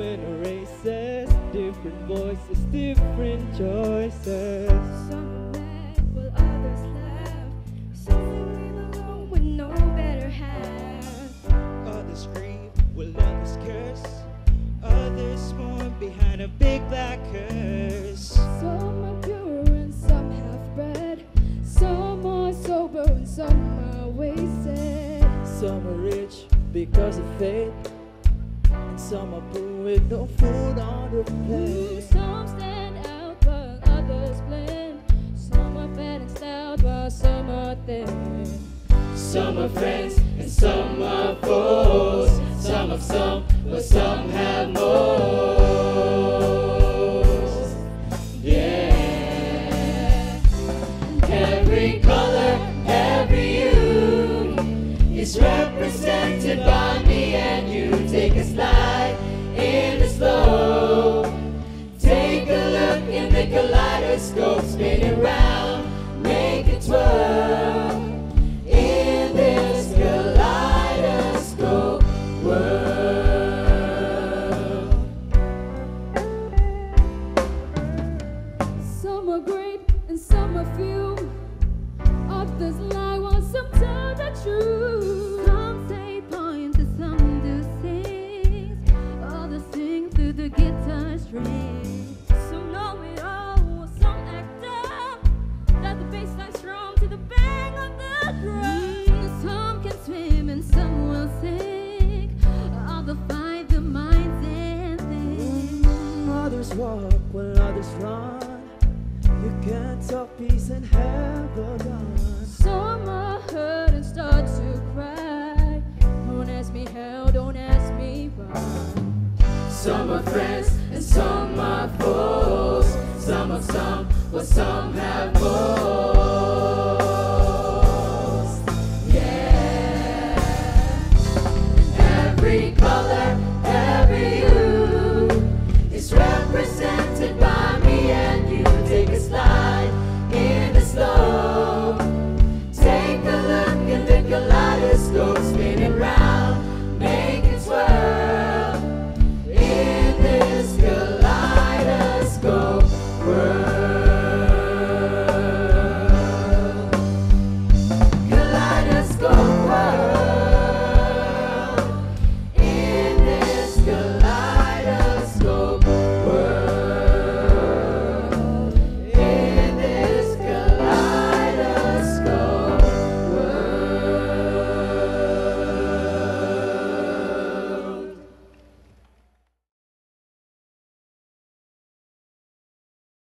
different races, different voices, different choices. Some are mad while others laugh. Some live alone with no better half. Others grieve while others curse. Others mourn behind a big black curse. Some are pure and some half-bred. Some are sober and some are wasted. Some are rich because of faith, and some are poor with no food on their plate. Some stand out while others blend. Some are fat and stout while some are thin. Some are friends and some are foes. Some have some, but some have more.